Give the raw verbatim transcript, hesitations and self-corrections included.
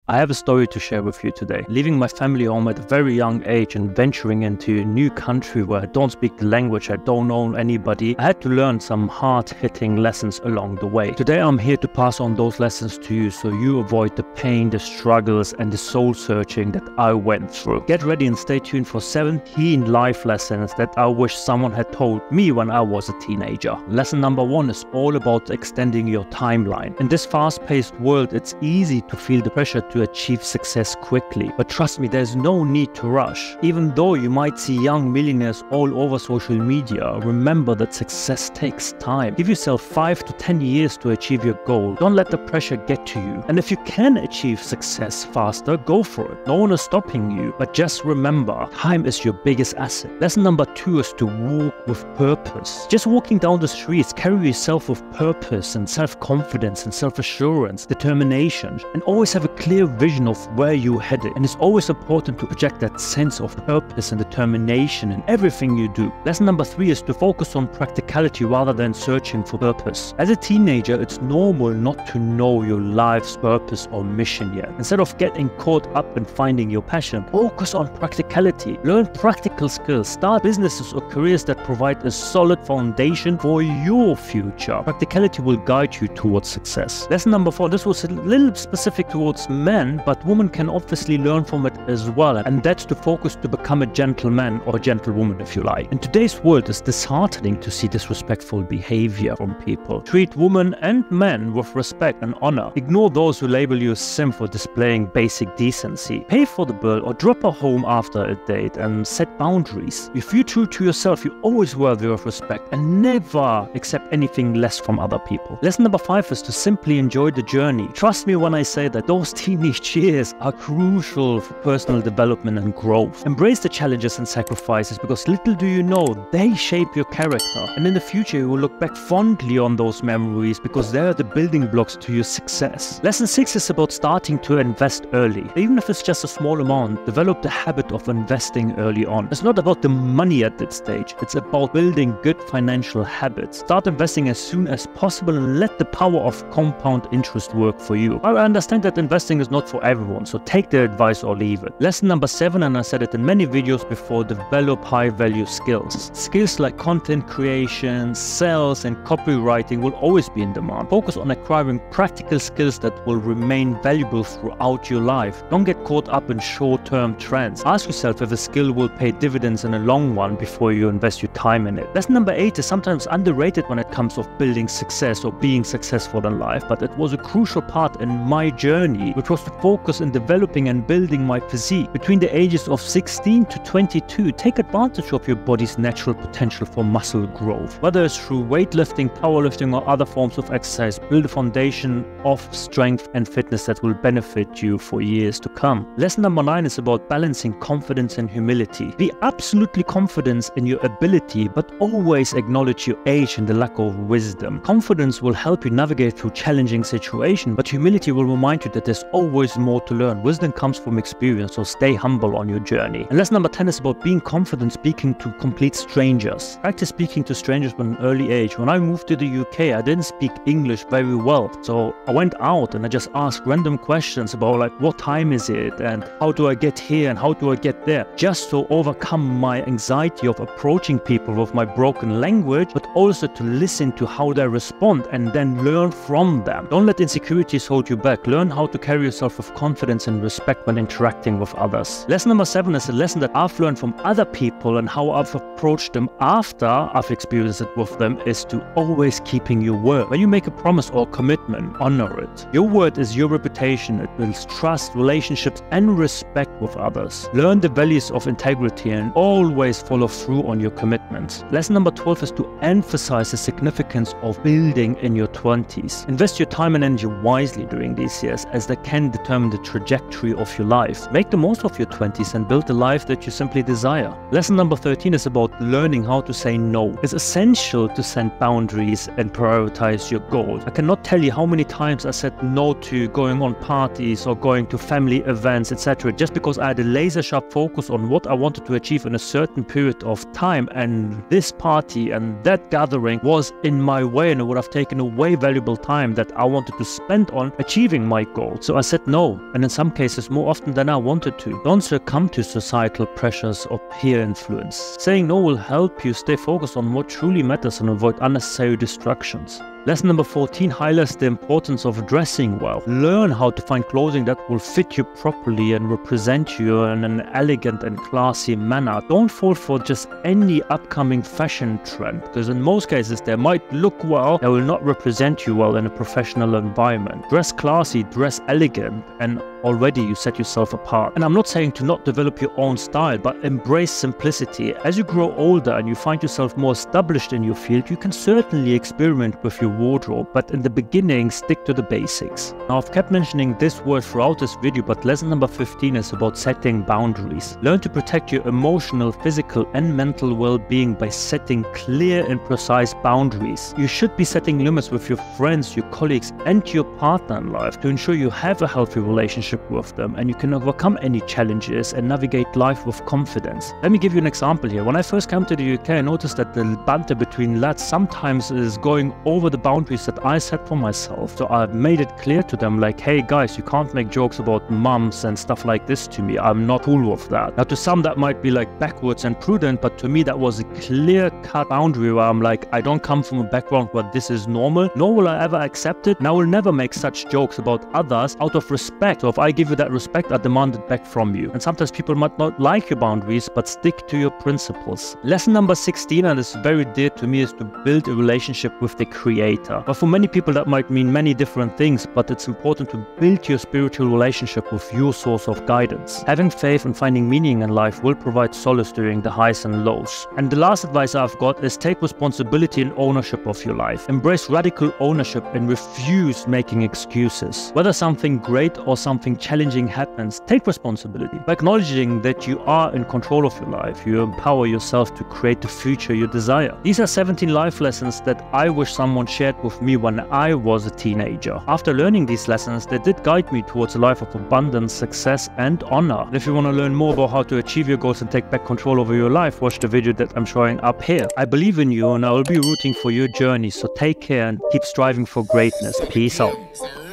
I have a story to share with you today. Leaving my family home at a very young age and venturing into a new country where I don't speak the language, I don't know anybody, I had to learn some hard-hitting lessons along the way. Today I'm here to pass on those lessons to you so you avoid the pain, the struggles and the soul-searching that I went through. Get ready and stay tuned for seventeen life lessons that I wish someone had told me when I was a teenager. Lesson number one is all about extending your timeline. In this fast-paced world, it's easy to feel the pressure to achieve success quickly. But trust me, there's no need to rush. Even though you might see young millionaires all over social media, remember that success takes time. Give yourself five to ten years to achieve your goal. Don't let the pressure get to you. And if you can achieve success faster, go for it. No one is stopping you. But just remember, time is your biggest asset. Lesson number two is to walk with purpose. Just walking down the streets, carry yourself with purpose and self-confidence and self-assurance, determination, and always have a clear vision of where you're headed. And it's always important to project that sense of purpose and determination in everything you do. Lesson number three is to focus on practicality rather than searching for purpose. As a teenager, it's normal not to know your life's purpose or mission yet. Instead of getting caught up in finding your passion, focus on practicality. Learn practical skills. Start businesses or careers that provide a solid foundation for your future. Practicality will guide you towards success. Lesson number four, this was a little specific towards men, but women can obviously learn from it as well, and that's to focus to become a gentleman or a gentlewoman if you like. In today's world, it's disheartening to see disrespectful behavior from people. Treat women and men with respect and honor. Ignore those who label you a simp for displaying basic decency. Pay for the bill or drop her home after a date and set boundaries. If you're true to yourself, you're always worthy of respect and never accept anything less from other people. Lesson number five is to simply enjoy the journey. Trust me when I say that those teenage years are crucial for personal development and growth. Embrace the challenges and sacrifices because little do you know, they shape your character. And in the future, you will look back fondly on those memories because they are the building blocks to your success. Lesson six is about starting to invest early. Even if it's just a small amount, develop the habit of investing early on. It's not about the money at that stage. It's about building good financial habits. Start investing as soon as possible and let the power of compound interest work for you. I understand that investing is not for everyone, so take the advice or leave it. Lesson number seven, and I said it in many videos before, develop high-value skills. Skills like content creation, sales, and copywriting will always be in demand. Focus on acquiring practical skills that will remain valuable throughout your life. Don't get caught up in short-term trends. Ask yourself if a skill will pay dividends in the long run before you invest your time in it. Lesson number eight is sometimes underrated when it comes to building success or being successful in life, but it was a crucial part in my journey, which was to focus in developing and building my physique. Between the ages of sixteen to twenty-two, take advantage of your body's natural potential for muscle growth. Whether it's through weightlifting, powerlifting, or other forms of exercise, build a foundation of strength and fitness that will benefit you for years to come. Lesson number nine is about balancing confidence and humility. Be absolutely confident in your ability, but always acknowledge your age and the lack of wisdom. Confidence will help you navigate through challenging situations, but humility will remind you that there's always more to learn. Wisdom comes from experience, so stay humble on your journey. And lesson number ten is about being confident speaking to complete strangers. Practice speaking to strangers from an early age. When I moved to the U K, I didn't speak English very well, so I went out and I just asked random questions about like what time is it and how do I get here and how do I get there, just to overcome my anxiety of approaching people with my broken language, but also to listen to how they respond and then learn from them. Don't let insecurities hold you back. Learn how to carry yourself with confidence and respect when interacting with others. Lesson number seven is a lesson that I've learned from other people and how I've approached them after I've experienced it with them is to always keeping your word. When you make a promise or commitment, honor it. Your word is your reputation. It builds trust, relationships, and respect with others. Learn the values of integrity and always follow through on your commitments. Lesson number twelve is to emphasize the significance of building in your twenties. Invest your time and energy wisely during these years, as they can determine the trajectory of your life. Make the most of your twenties and build the life that you simply desire. Lesson number thirteen is about learning how to say no. It's essential to set boundaries and prioritize your goals. I cannot tell you how many times I said no to going on parties or going to family events, et cetera, just because I had a laser sharp focus on what I wanted to achieve in a certain period of time, and this party and that gathering was was in my way and it would have taken away valuable time that I wanted to spend on achieving my goal. So I said no, and in some cases more often than I wanted to. Don't succumb to societal pressures or peer influence. Saying no will help you stay focused on what truly matters and avoid unnecessary distractions. Lesson number fourteen highlights the importance of dressing well. Learn how to find clothing that will fit you properly and represent you in an elegant and classy manner. Don't fall for just any upcoming fashion trend, because in most cases they might look well, they will not represent you well in a professional environment. Dress classy, dress elegant, and already you set yourself apart. And I'm not saying to not develop your own style, but embrace simplicity. As you grow older and you find yourself more established in your field, you can certainly experiment with your wardrobe, but in the beginning, stick to the basics. Now, I've kept mentioning this word throughout this video, but lesson number fifteen is about setting boundaries. Learn to protect your emotional, physical, and mental well-being by setting clear and precise boundaries. You should be setting limits with your friends, your colleagues, and your partner in life to ensure you have a healthy relationship with them and you can overcome any challenges and navigate life with confidence. Let me give you an example here. When I first came to the U K, I noticed that the banter between lads sometimes is going over the boundaries that I set for myself. So I made it clear to them, like, hey guys, you can't make jokes about mums and stuff like this to me. I'm not cool with that. Now to some that might be like backwards and prudent, but to me that was a clear-cut boundary where I'm like, I don't come from a background where this is normal, nor will I ever accept it, and I will never make such jokes about others out of respect. So if I give you that respect, I demand it back from you. And sometimes people might not like your boundaries, but stick to your principles. Lesson number sixteen, and it's very dear to me, is to build a relationship with the Creator. But for many people that might mean many different things, but it's important to build your spiritual relationship with your source of guidance. Having faith and finding meaning in life will provide solace during the highs and lows. And the last advice I've got is take responsibility and ownership of your life. Embrace radical ownership and refuse making excuses. Whether something great or something challenging happens, take responsibility. By acknowledging that you are in control of your life, you empower yourself to create the future you desire. These are seventeen life lessons that I wish someone shared with me when I was a teenager. After learning these lessons, they did guide me towards a life of abundance, success, and honor. And if you want to learn more about how to achieve your goals and take back control over your life, watch the video that I'm showing up here. I believe in you and I will be rooting for your journey, so take care and keep striving for greatness. Peace out.